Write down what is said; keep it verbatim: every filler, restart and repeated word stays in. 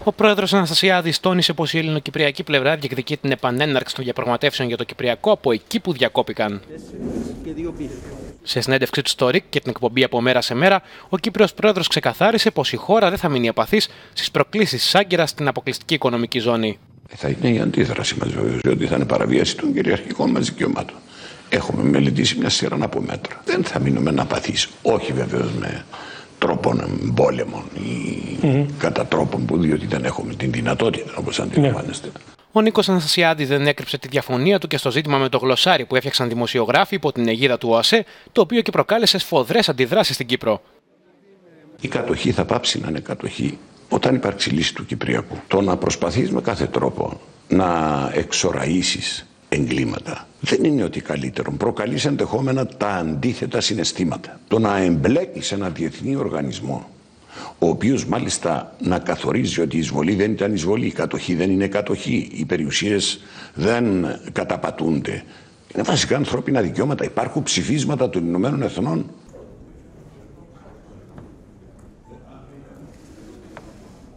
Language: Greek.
Ο πρόεδρος Αναστασιάδης τόνισε πως η ελληνοκυπριακή πλευρά διεκδικεί την επανέναρξη των διαπραγματεύσεων για το Κυπριακό από εκεί που διακόπηκαν. Σε συνέντευξή του στο ΡΙΚ και την εκπομπή Από Μέρα σε Μέρα, ο Κύπριος πρόεδρος ξεκαθάρισε πως η χώρα δεν θα μείνει απαθής στις προκλήσεις της Άγκυρας στην αποκλειστική οικονομική ζώνη. Θα είναι η αντίδραση μας, βέβαια, ότι θα είναι παραβίαση των κυριαρχικών μας δικαιωμάτων. Έχουμε μελετήσει μια σειρά από μέτρα. Δεν θα μείνουμε απαθείς. Όχι βεβαίως με τρόπων εμπόλεμων ή mm-hmm. κατά τρόπων που διότι δεν έχουμε την δυνατότητα, όπως αντιλαμβάνεστε. Yeah. Ο Νίκος Αναστασιάδης δεν έκρυψε τη διαφωνία του και στο ζήτημα με το γλωσσάρι που έφτιαξαν δημοσιογράφοι υπό την αιγίδα του ΟΑΣΕ, το οποίο και προκάλεσε σφοδρές αντιδράσεις στην Κύπρο. Η κατοχή θα πάψει να είναι κατοχή όταν υπάρξει λύση του Κυπριακού. Το να προσπαθείς με κάθε τρόπο να εξοραΐσεις εγκλήματα δεν είναι ότι καλύτερο. Προκαλείς ενδεχόμενα τα αντίθετα συναισθήματα. Το να εμπλέκεις ένα διεθνή οργανισμό, ο οποίος μάλιστα να καθορίζει ότι η εισβολή δεν ήταν εισβολή, η κατοχή δεν είναι κατοχή, οι περιουσίες δεν καταπατούνται. Είναι βασικά ανθρώπινα δικαιώματα. Υπάρχουν ψηφίσματα των Ηνωμένων Εθνών